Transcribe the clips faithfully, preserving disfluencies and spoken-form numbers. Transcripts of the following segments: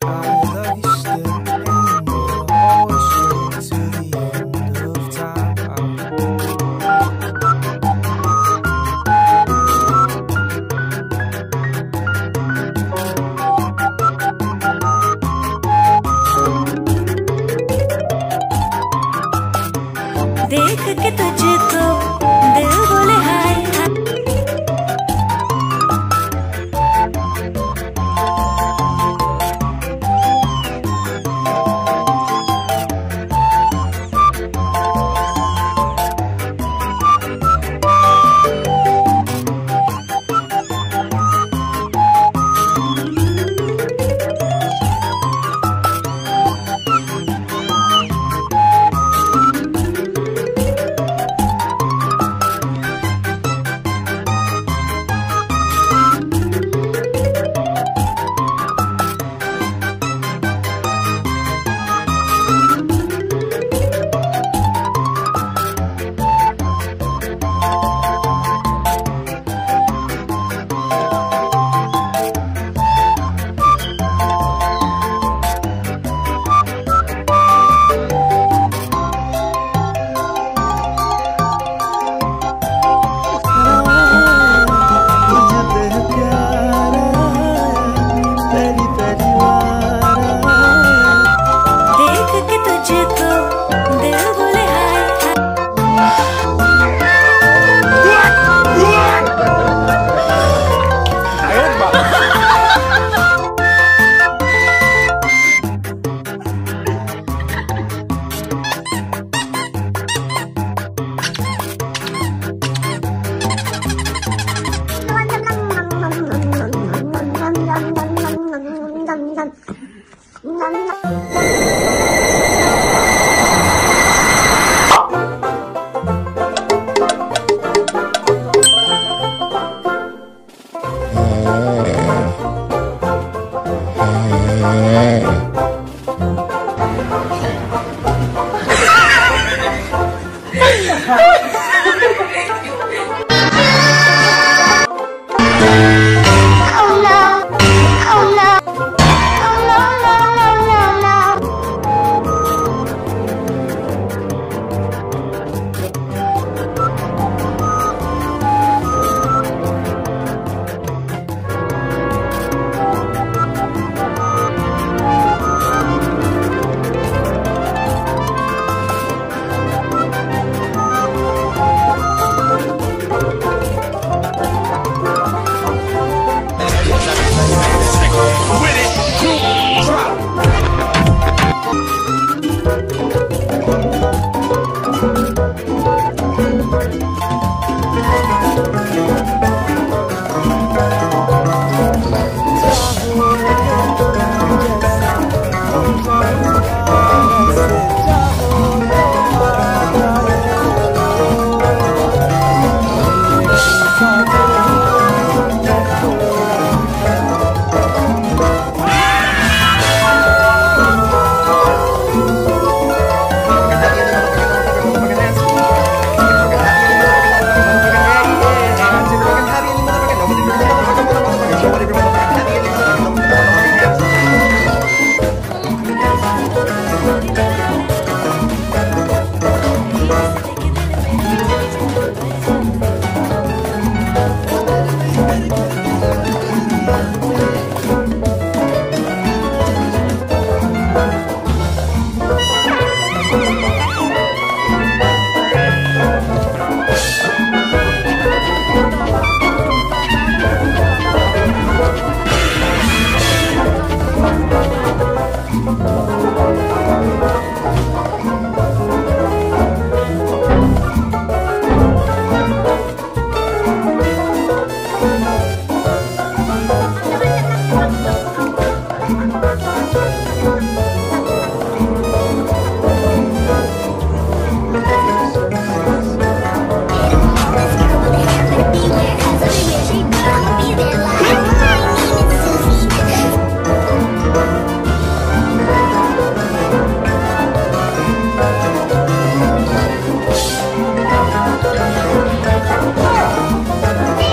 देख के तुझको दिल बोले हाय हाय।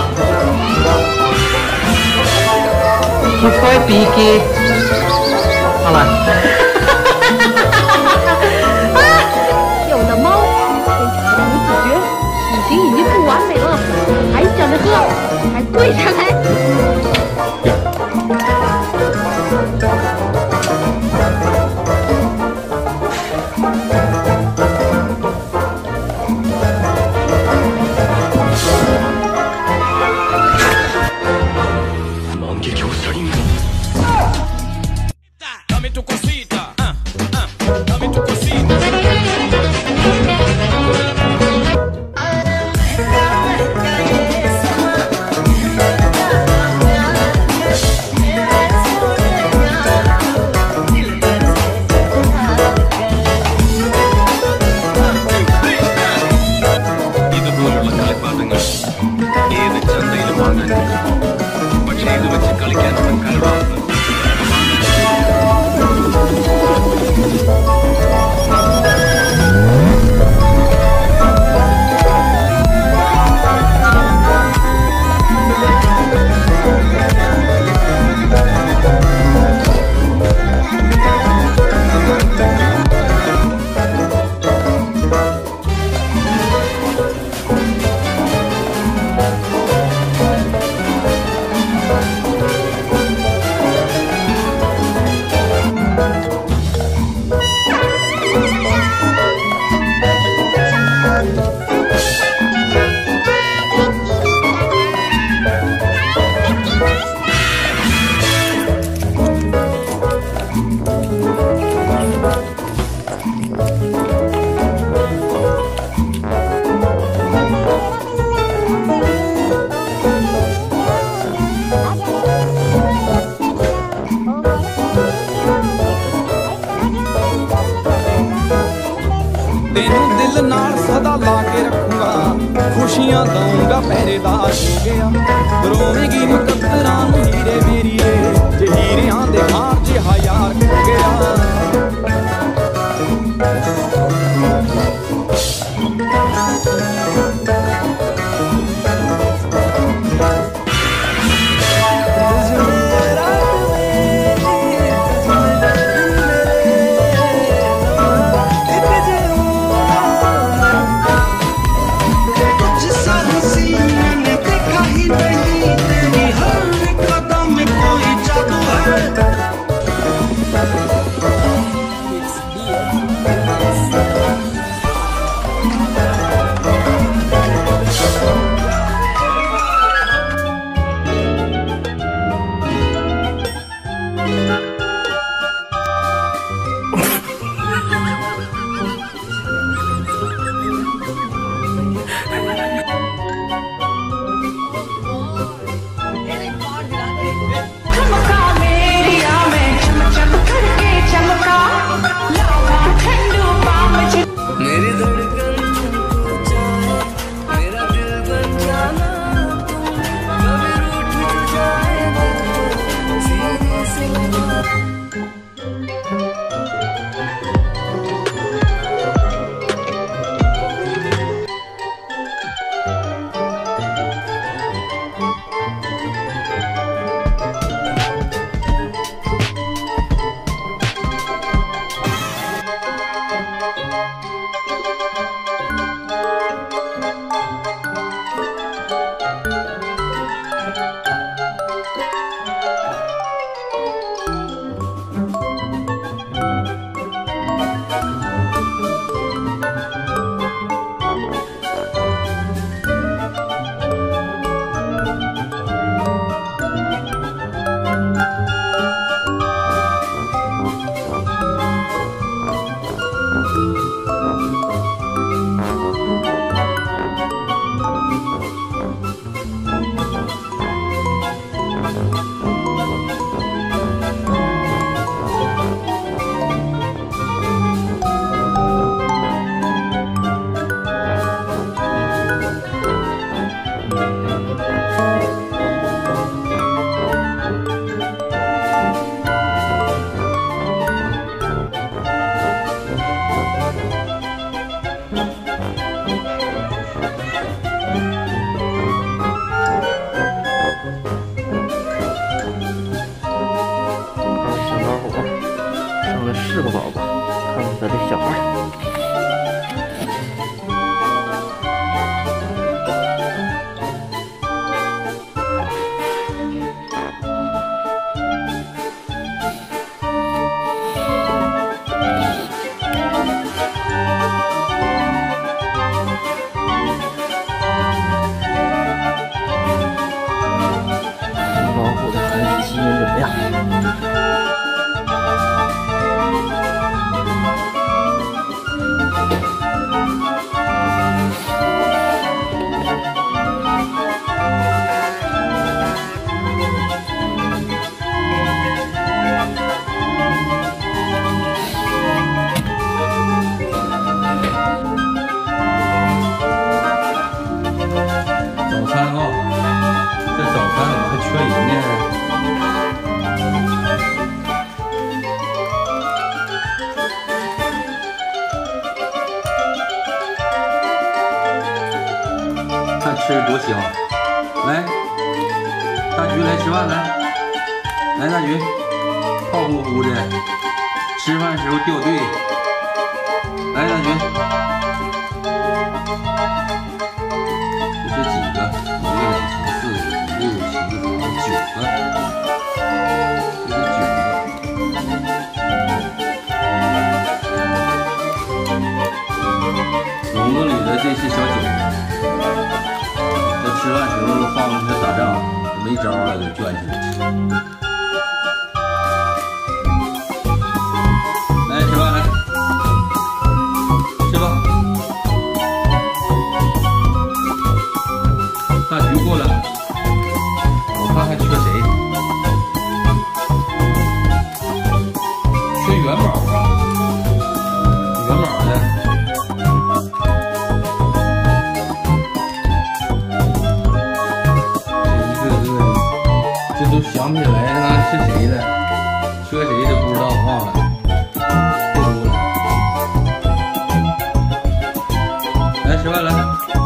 Que foi, Pique? खुशियां दूंगा पहरेदार हो गया रोवेगी मुकद्दरा नूं हीरे मेरीए जे हीरियां दे हार जिहा यार हो गया 吃多香！来，大橘来吃饭来，来大橘，胖乎乎的，吃饭时候掉队。来大橘，就这几个，一个两层四个五六七个八九个，这是九个。笼子里的这是小九个。 吃饭时候放着它打仗，没招了就卷起来吃。来吃饭来，吃吧。大橘过来，我看看缺谁？缺元宝啊，元宝的。 都想不起来那是谁的，缺谁的不知道，忘了，太多了。来吃饭来。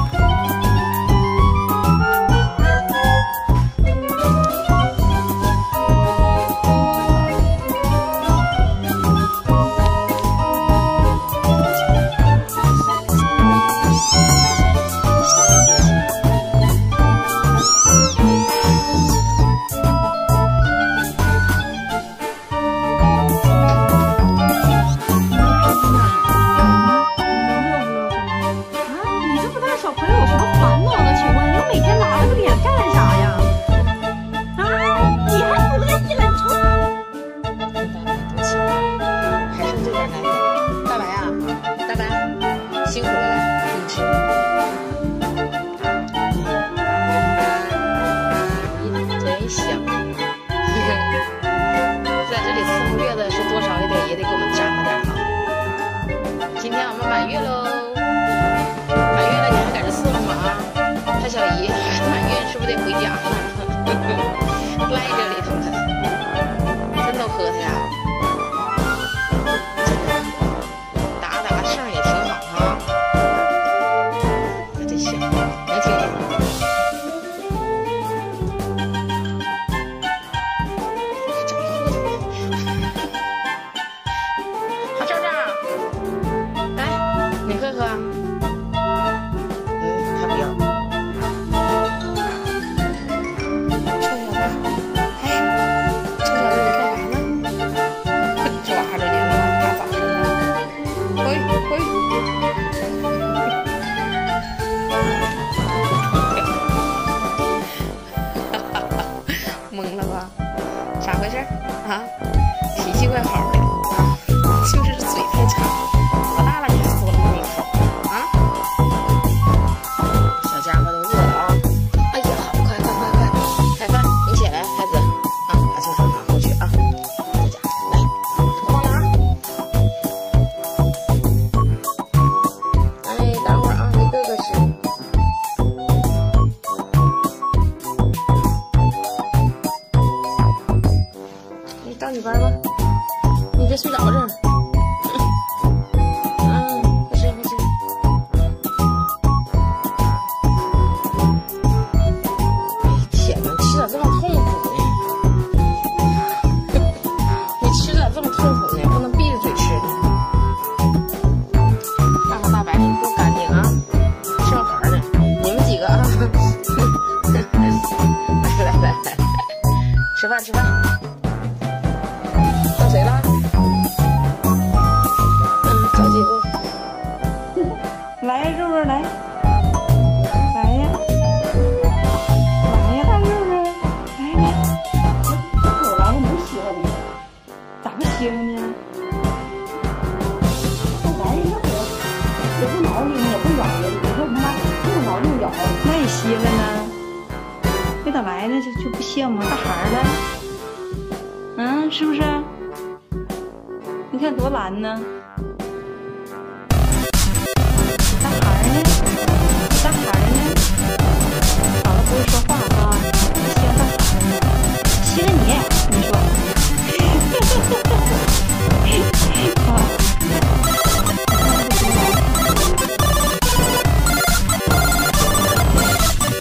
辛苦了，你吃。真香！在这里伺候月子是多少也得也得给我们沾和点哈。今天我们满月喽，满月了你还在这伺候吗？他小姨满月是不是得回家了？赖这里头了，真都喝他呀。 你喝喝，嗯，他不要。臭小子，哎，臭小子，你干啥呢？抓着你了，大早上的，回回。哈哈哈，懵了吧？咋回事啊？脾气怪好的啊，就是嘴太馋。 多大了你还说那么口啊？小家伙都饿了啊！哎呀，好，快快快快，开饭！你起来，孩子啊，把厕所拿过去啊！这家伙来，放哪儿？哎，等会儿啊，给哥哥吃。你到你班吧，你别睡着这儿。 吃饭吃饭，到谁了？嗯，找几步。 来呀，肉肉来，来呀，来呀，大肉肉，来来，我来你不稀罕你，咋不稀罕呢？来呀，我也不挠你，也不咬你，你说他妈又挠又咬，那也稀罕呢。 没咋来呢，就就不羡慕大孩儿了，嗯，是不是？你看多懒呢。大孩儿呢？大孩儿呢？嫂子不会说话啊，稀罕大孩儿呢，稀罕你，你说？啊。 哎，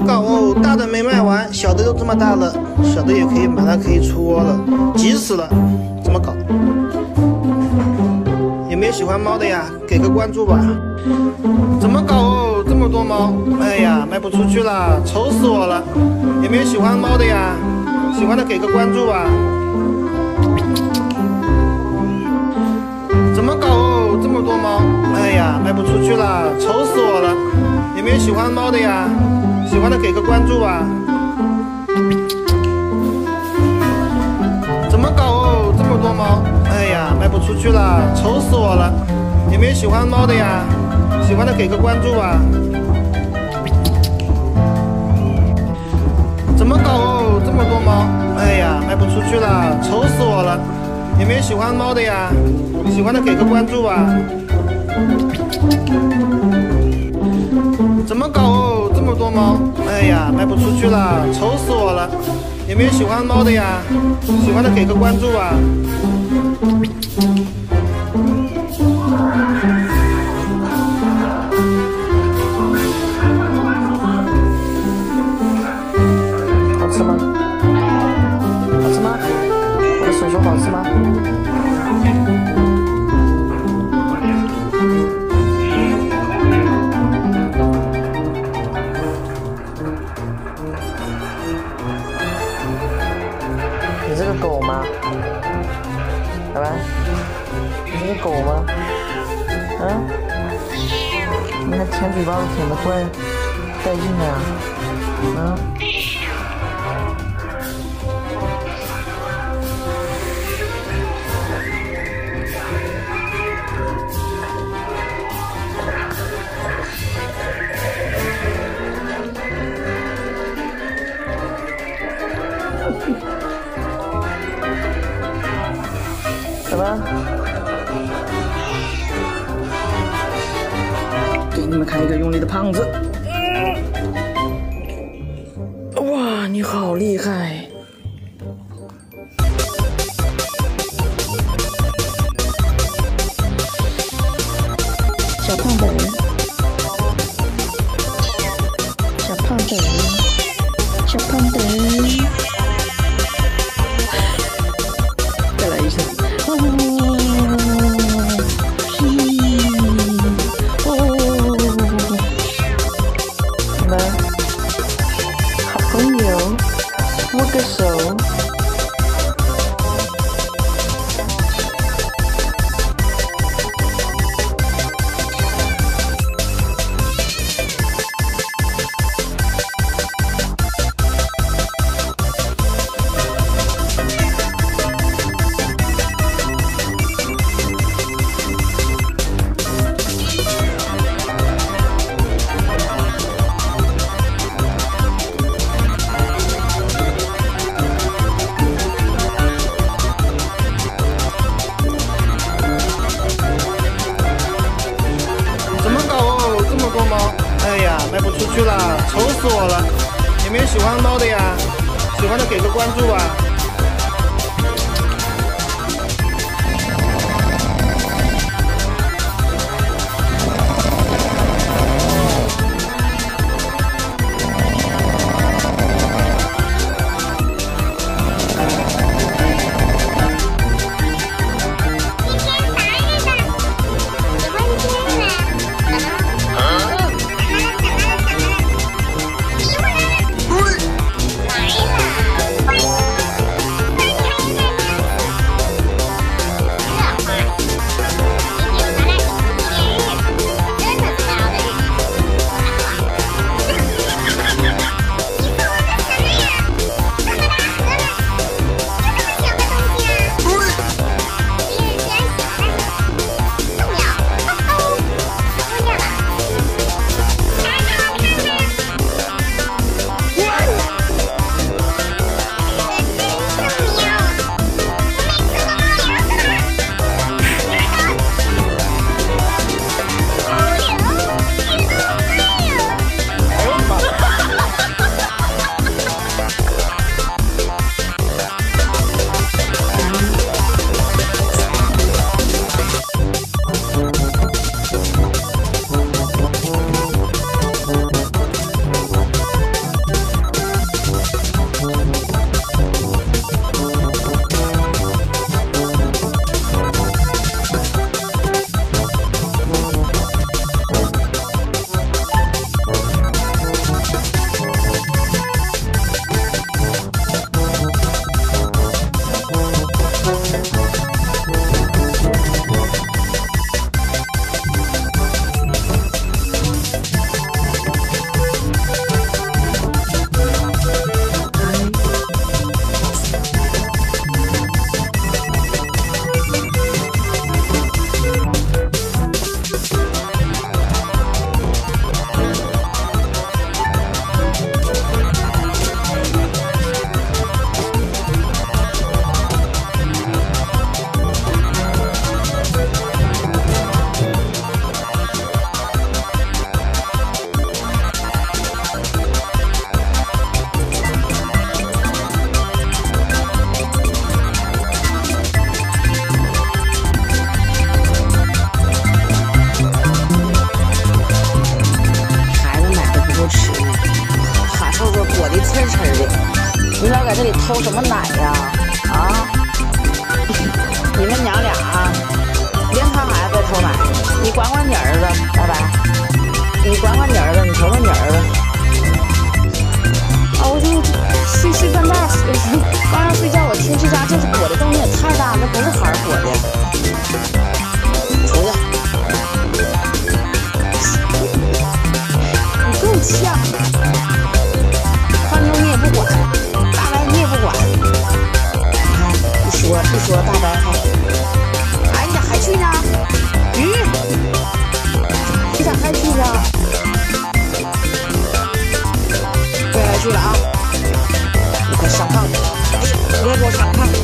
搞哦？大的没卖完，小的都这么大了，小的也可以买了，可以出窝了，急死了！怎么搞？有没有喜欢猫的呀？给个关注吧。怎么搞哦？这么多猫，哎呀，卖不出去了，愁死我了！有没有喜欢猫的呀？喜欢的给个关注吧。怎么搞哦？这么多猫，哎呀，卖不出去了，愁死我了！有没有喜欢猫的呀？喜欢的给个关注吧。怎么搞哦？这么多猫，哎呀，卖不出去了，愁死我了！有没有喜欢猫的呀？喜欢的给个关注吧。怎么搞哦？这么多猫，哎呀，卖不出去了，愁死我了！有没有喜欢猫的呀？喜欢的给个关注吧。怎么搞哦？这么多猫，哎呀，卖不出去了，愁死我了！有没有喜欢猫的呀？喜欢的给个关注吧。好吃吗？好吃吗？我的手手好吃吗？你是个狗吗？拜拜。你是个狗吗？嗯？你还舔嘴巴子舔得怪带劲的呀？嗯？什么？给你们看一个用力的胖子。哇，你好厉害！小胖本人，小胖本人，小胖本人。再来一声。握个手。哎呀，卖不出去了，愁死我了！有没有喜欢猫的呀？喜欢的给个关注吧。 在这里偷什么奶呀？啊！你们娘俩啊，连他孩子偷奶，你管管你儿子，拜拜。你管管你儿子，你瞅瞅你儿子。啊，我就睡睡半道，刚要睡觉，我听这家这是裹的东西也太大，那不是孩儿裹的。出去！你够呛。宽妞你也不管，大白你也不管。你看一说一说大白还，哎你咋还去呢？鱼，你咋还去呢？别来去了啊！你快上炕去！哎呀，别给我上炕！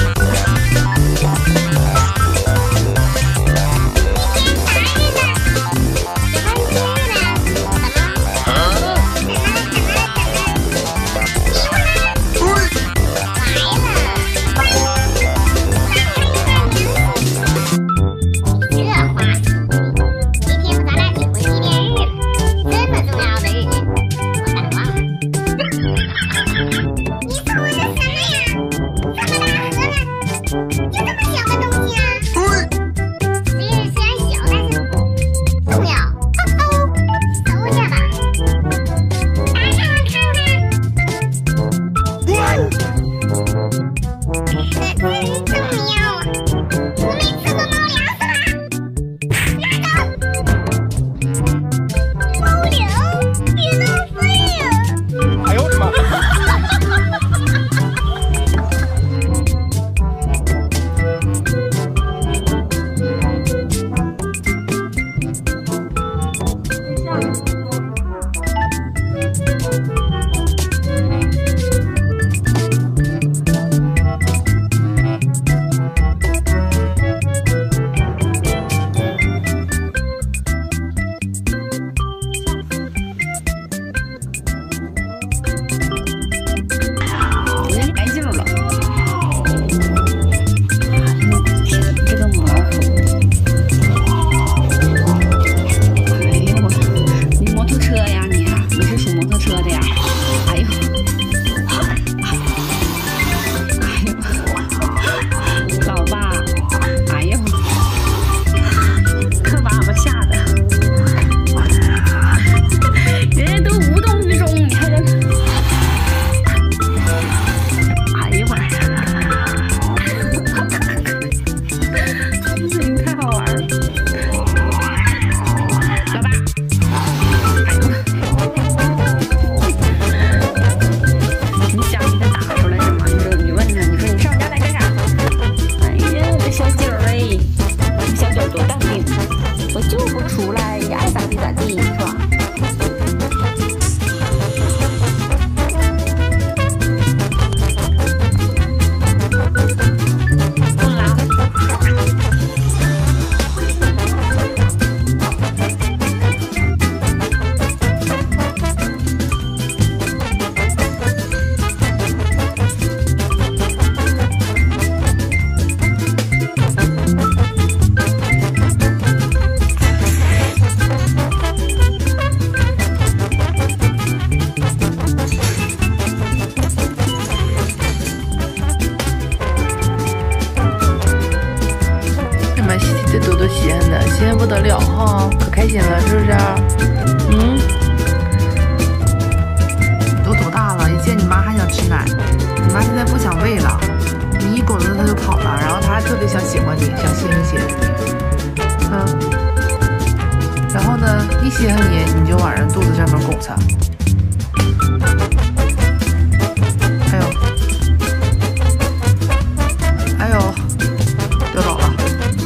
新鲜不得了哈，可开心了，是不是？嗯，你都多大了？一见你妈还想吃奶，你妈现在不想喂了，你一滚子它就跑了。 想喜欢你，想歇一歇，啊，然后呢，一歇你，你就往人肚子上面拱它。还有，还有，掉倒了。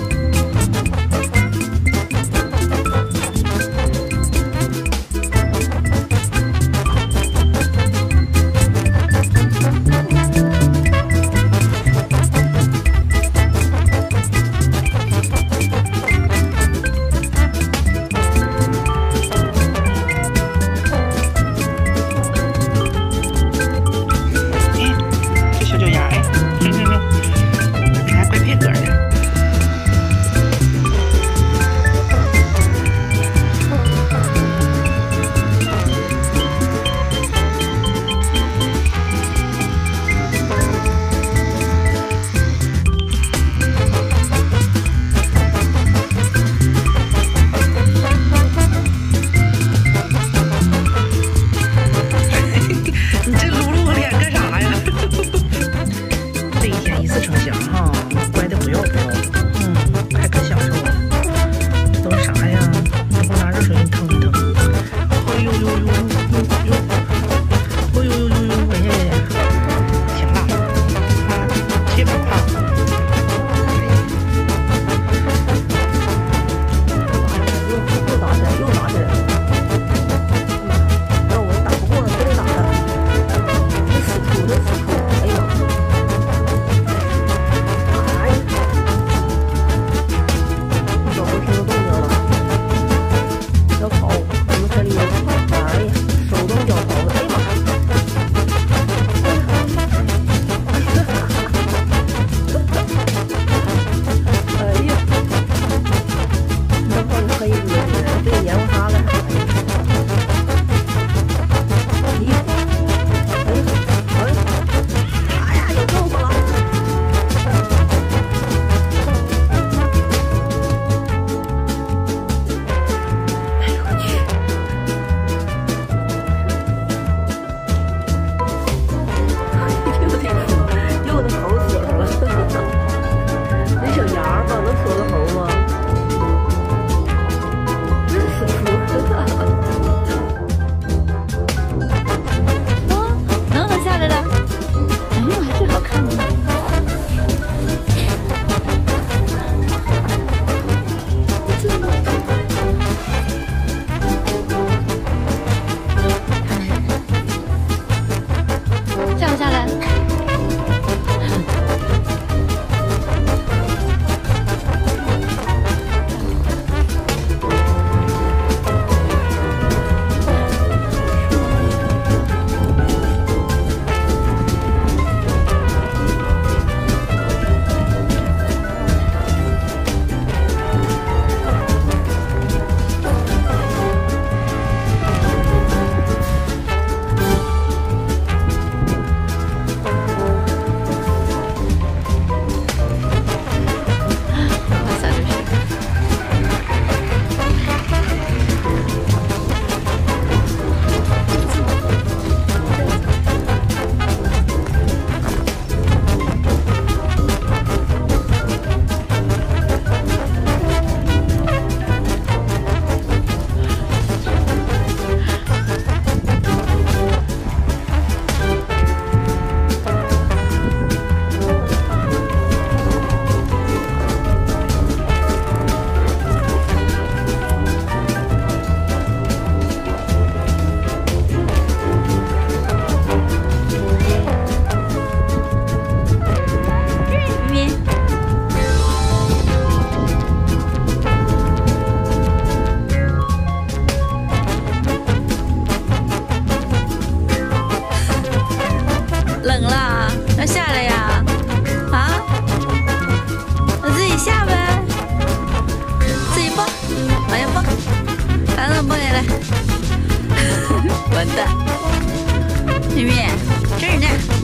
完蛋！咪咪，这儿呢，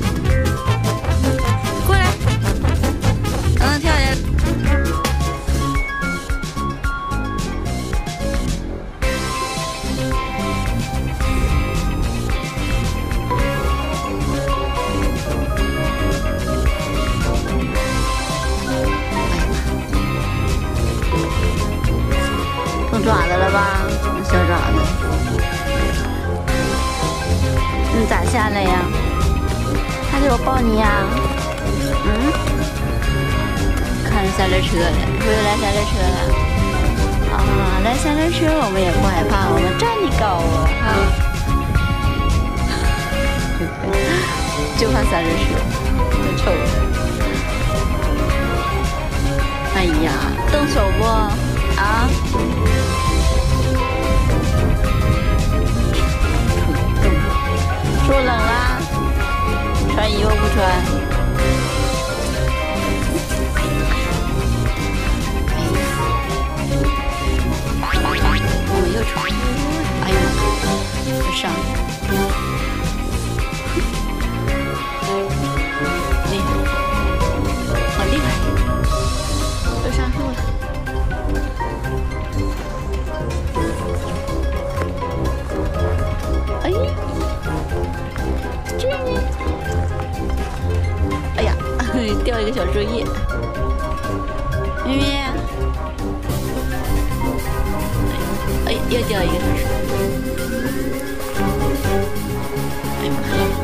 过来，让他跳下来。 哎呀， 吧，小爪子。你咋下来呀？还得我抱你呀？嗯？看三轮车了，我又来三轮车了。啊，来三轮车我们也不害怕，我们站你高啊！啊，就怕三轮车，真臭。哎呀，动手不？啊？说冷啦？穿衣服不穿？我们又穿。哎呦，我上。厉害，好厉害，都上树了。哎，这呢？哎呀，掉一个小树叶。咪咪，哎，又掉一个小树。哎呀妈呀！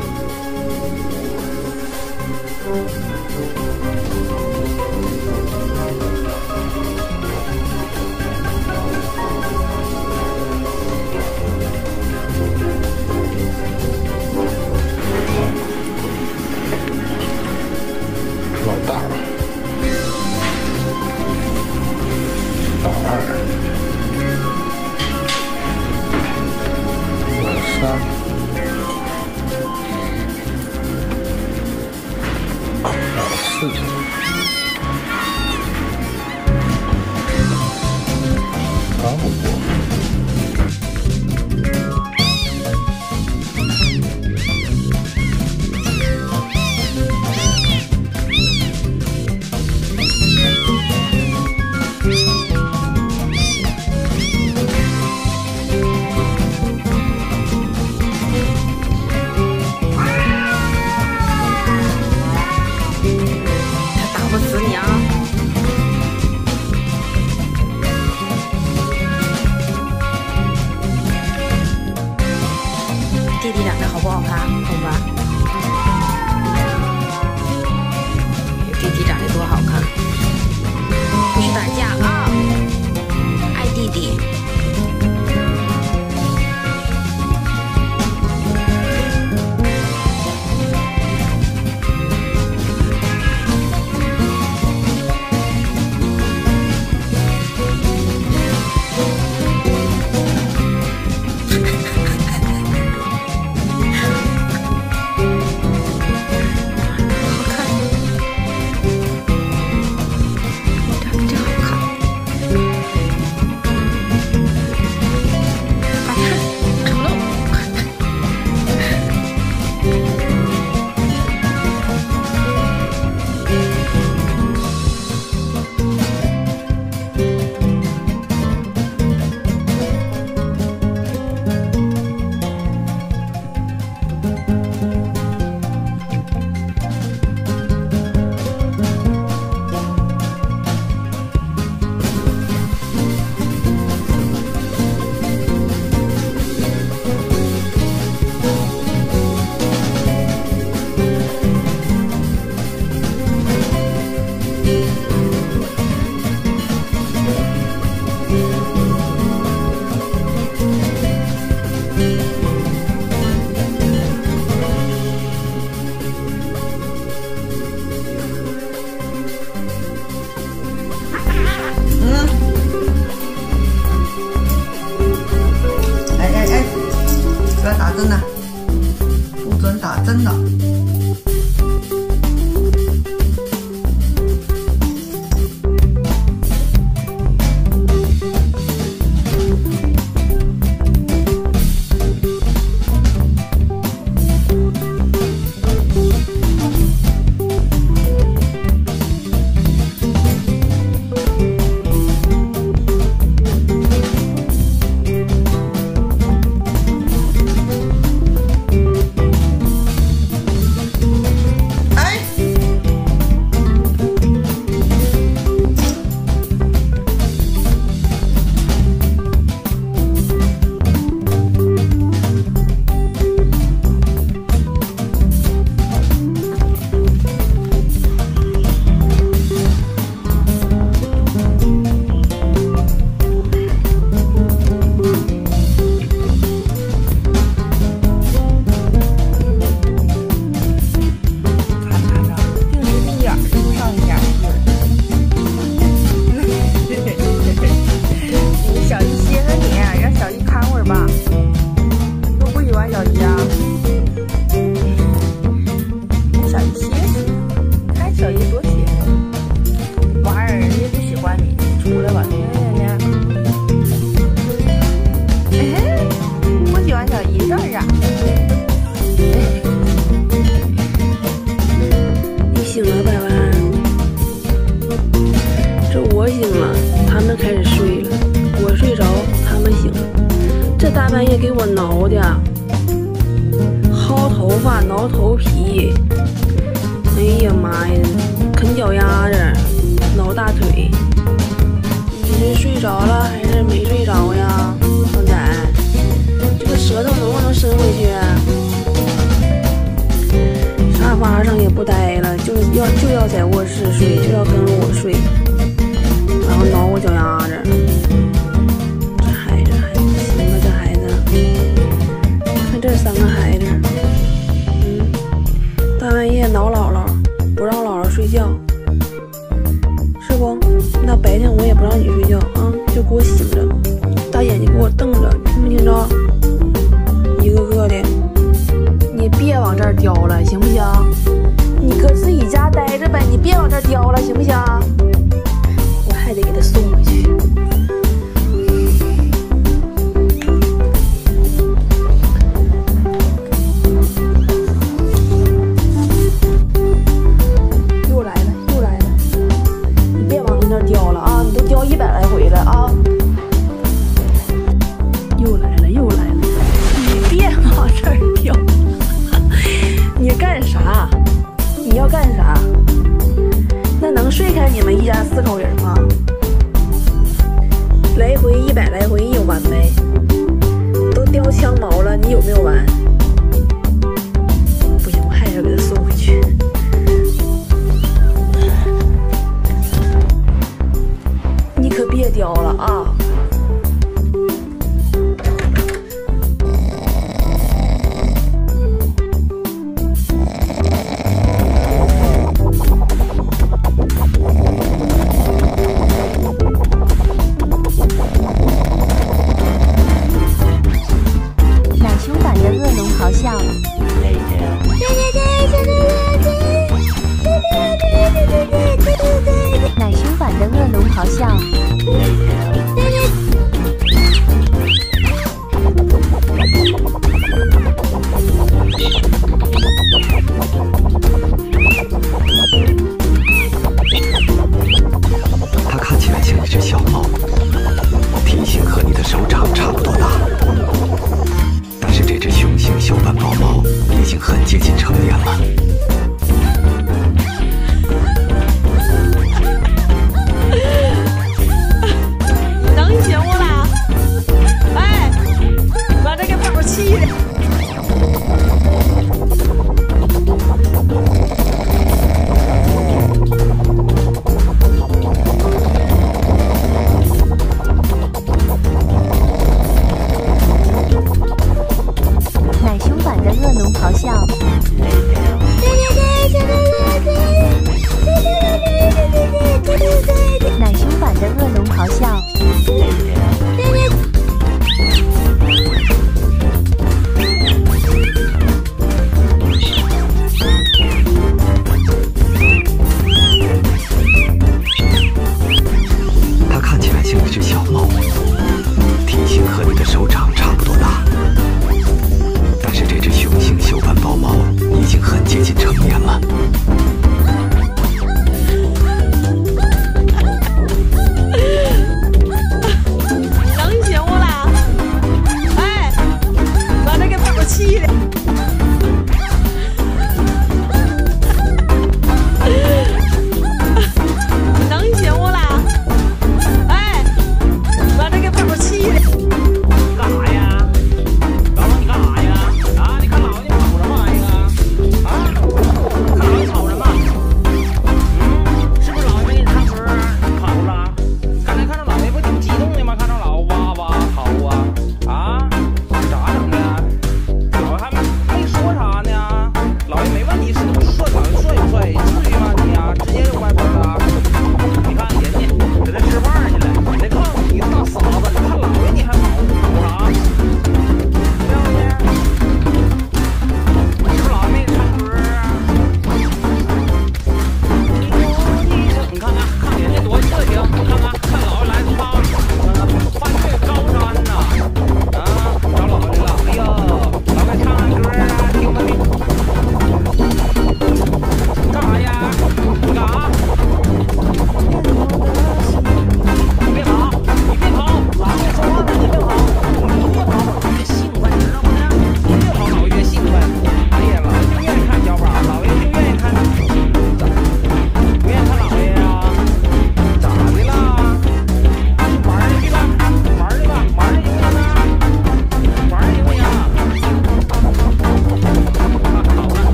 老大，老二，老三，老四，老五。 弟弟长得好不好看，红吧？弟弟长得多好看！不许打架啊！爱弟弟。 打针的，不准打针的。 醒了，他们开始睡了；我睡着，他们醒了。这大半夜给我挠的，薅头发、挠头皮，哎呀妈呀，啃脚丫子、挠大腿。你是睡着了还是没睡着呀，胖仔？这个舌头能不能伸回去？沙发上也不待了，就要就要在卧室睡，就要跟我睡，然后挠我脚丫子。这孩子还不行啊，这孩子，看这三个孩子，嗯，大半夜挠姥姥，不让姥姥睡觉，是不？那白天我也不让你睡觉啊，就给我醒着，大眼睛给我瞪着，听没听着？一个个的。你别往这儿叼了，行不行？你搁自己家待着呗，你别往这儿叼了，行不行？我还得给他送回去。又来了，又来了！你别往那儿叼了啊！你都叼一百来回了啊！又来了，又来了！你别往这儿叼！你干啥？你要干啥？那能睡开你们一家四口人吗？来回一百来回，你有完没？都叼枪毛了，你有没有完？不行，我还是要给他送回去。你可别叼了啊！ 奶凶版的恶龙咆哮。 它看起来像一只小猫，体型和你的手掌差不多大，但是这只雄性小斑豹猫已经很接近成年了。 能行不啦？哎，把这个宝气的。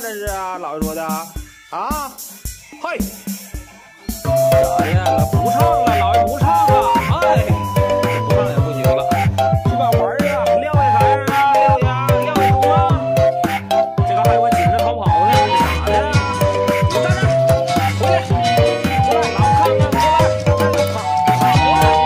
这是啊，老爷说的啊，嘿，咋的？不唱了，老爷不唱了，哎，不唱也不行了，去把玩儿啊，撂下啥样啊？撂下，撂下中啊！这个还有我紧着逃跑呢，咋的？你站这，回来，过来，老看看，过来，站着跑，跑过来。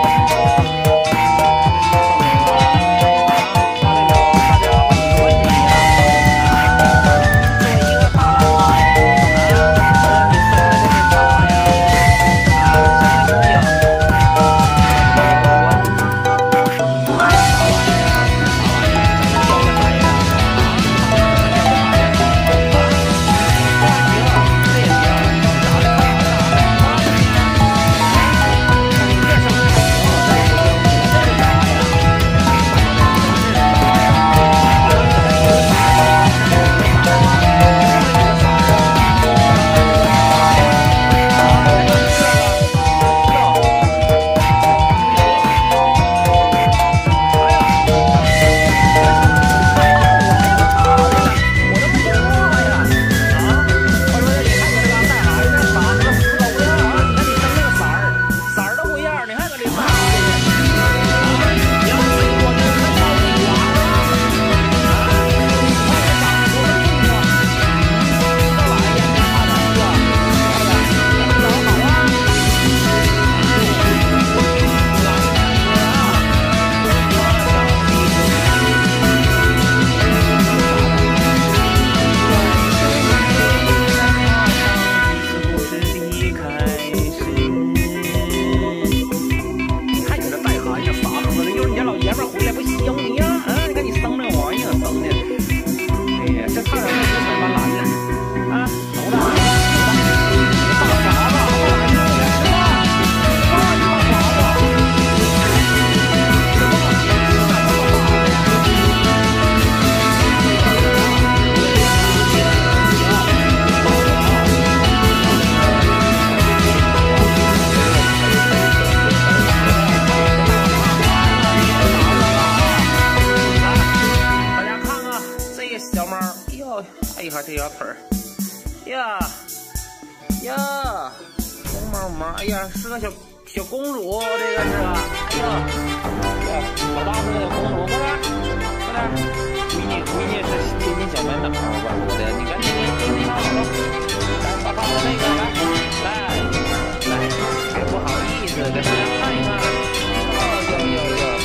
一下这条腿儿，呀呀，红毛毛，哎呀，是个小小公主，这个是啊，哎呀，呀，老大是个小公主，过来，过来，闺女闺女是天津小棉袄，我说的，你赶紧你你拿走，来把把我那个来来来，别不好意思，给大家看一看，哟哟哟哟。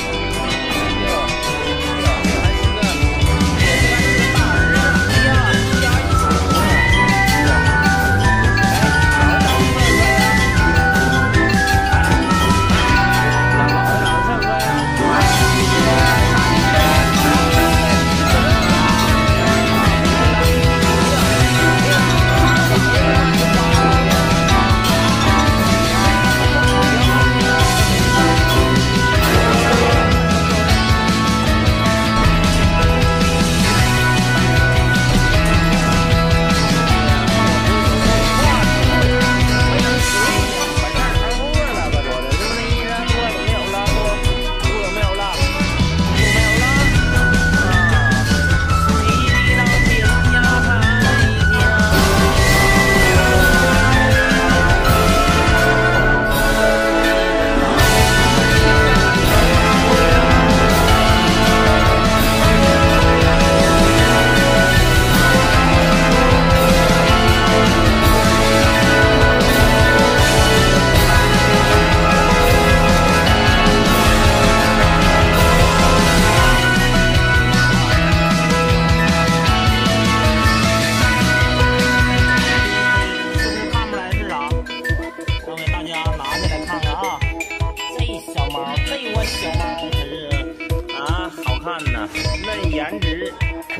论颜值，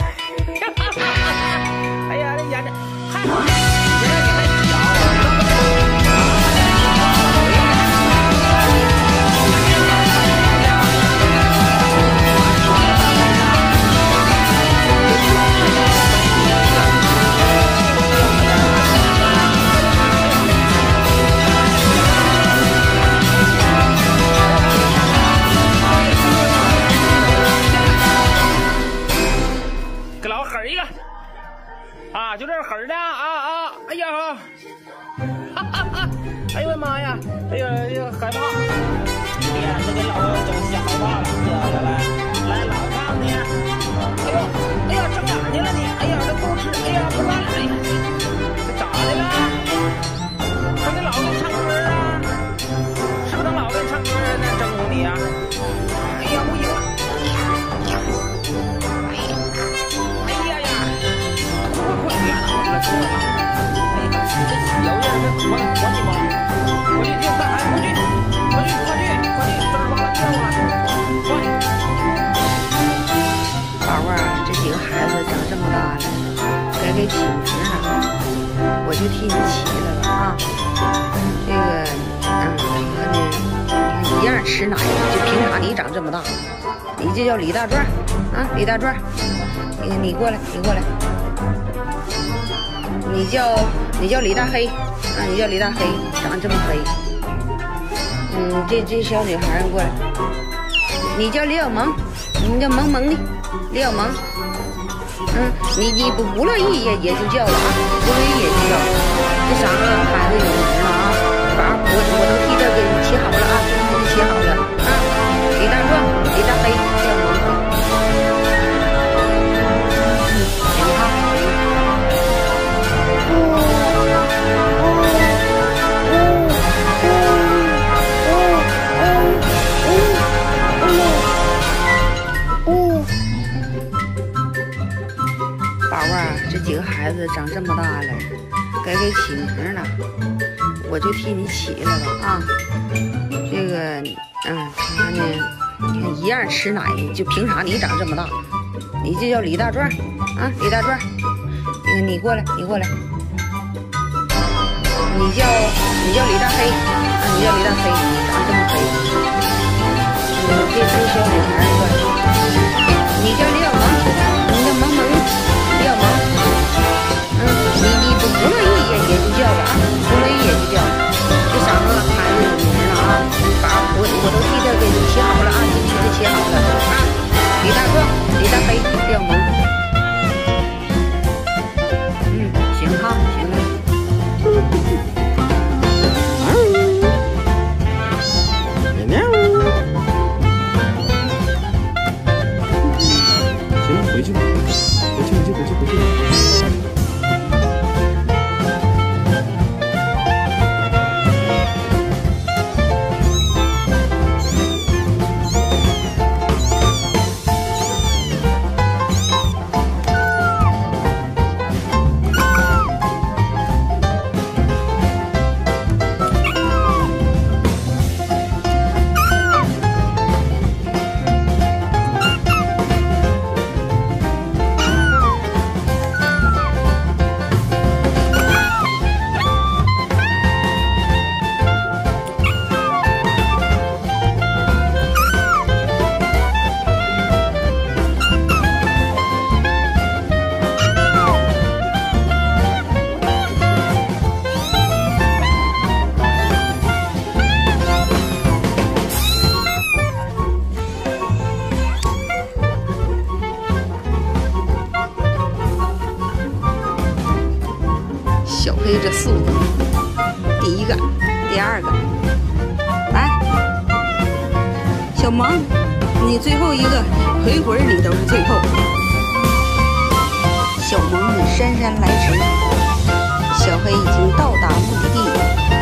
哎呀，这颜值，嗨，原来你还小。狠一个啊，就这狠儿呢？啊啊！哎呀，哈哈哈！哎呦我的妈呀！哎呀哎呀，害怕！哎呀，这给老子整吓害怕了，来来来，老子看你！哎呦，哎呀，睁眼睛了你！哎呀，这不吃！哎呀，不干了！哎呀，这咋的了？他给老子唱歌啊？是不是等老子唱歌那征服你啊？哎呀，不行了！哎呀，哎呀呀！快快点，我来错了！哎呀，这有人这我我去吧，我去就干啥？我去，我去，快去，快去，这儿完了，掉了，快！ 宝宝啊，这几个孩子长这么大了，该给起名了，我就替你起了吧啊！这个，嗯，他呢，一样吃奶，就凭啥你长这么大？你这叫李大壮啊，李大壮，你你过来，你过来，你叫你叫李大黑啊，你叫李大黑，长这么黑。嗯，这这小女孩过来，你叫李小萌，你叫萌萌的，李小萌。嗯，你你不不乐意也也就叫了啊，不乐意也就叫了。这三个孩子有名了啊，反正我我都替他给你起好了啊，给你起好了啊。李大壮、李大黑、李小萌。行哈。宝宝啊，这几个孩子长这么大了，该给起名了，我就替你起了吧啊。这个，嗯，他呢，你看一样吃奶，就凭啥你长这么大？你这叫李大壮啊，李大壮，你你过来，你过来，你叫你叫李大黑啊，你叫李大黑，长这么黑。嗯，这这小女孩过来，你叫李小萌，你叫萌萌。李小萌，嗯，你你不不乐意也也就叫了啊，不乐意也就叫了。这三个孩子有名了啊，反正我我都替他给起好了啊，就替他起好了啊。李大壮、李大黑、李小萌，嗯，行哈，行了。 喵喵。行了，回去吧。回去，回去，回去，回去。 小黑这速度，第一个，第二个，来，小萌，你最后一个，回回你都是最后。小萌，你姗姗来迟，小黑已经到达目的地。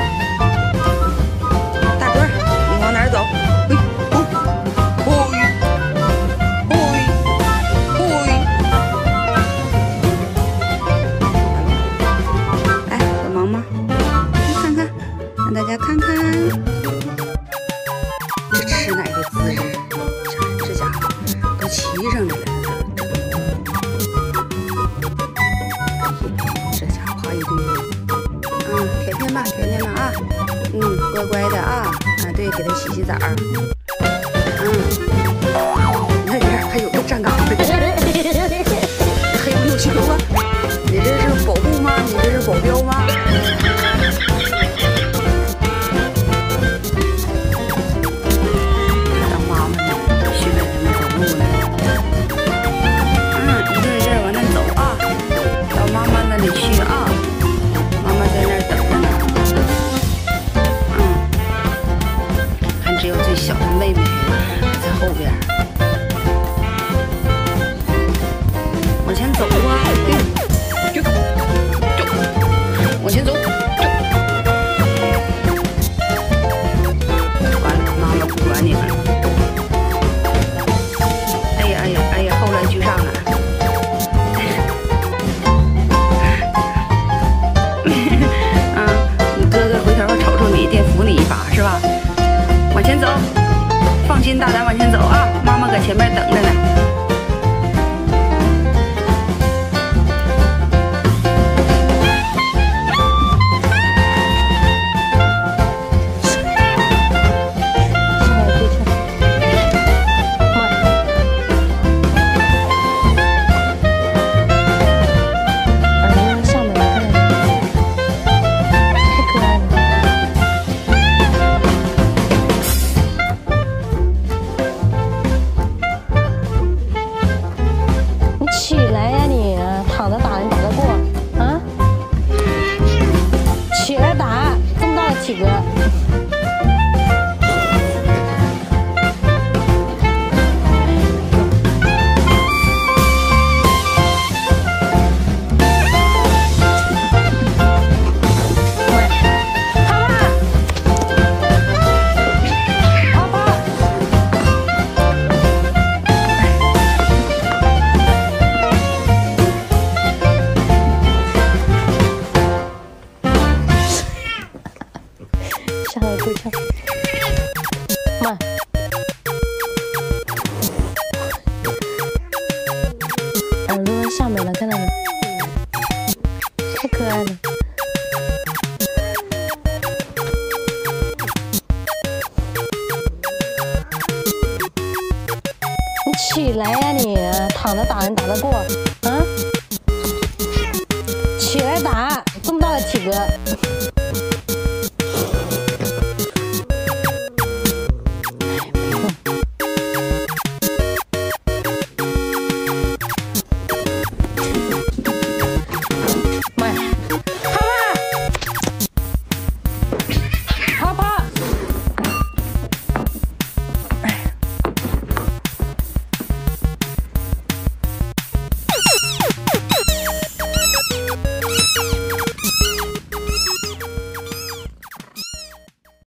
大壮，你往哪儿走？嘿，哦，嘿，嘿，嘿。来，小萌萌，看看，让大家看看这吃奶的姿势，这家伙都骑上来了。这家伙爬一堆，嗯，舔舔吧，舔舔吧啊，嗯，乖乖的啊，啊对，给它洗洗澡，嗯，你看你看，还有个站岗的，黑不溜秋啊，你这是保护吗？你这是保镖吗？当妈妈的学怎么走路呢？嗯，一个一个往那走啊，到妈妈那里去啊。 往前走，放心大胆往前走啊！妈妈搁前面等着呢。 起来呀你！躺着打你打得过啊？起来打，这么大的体格。吓我够呛，慢，耳朵下面了，看到没？太可爱了。你起来呀你！躺着打人打得过啊？起来打，这么大的体格。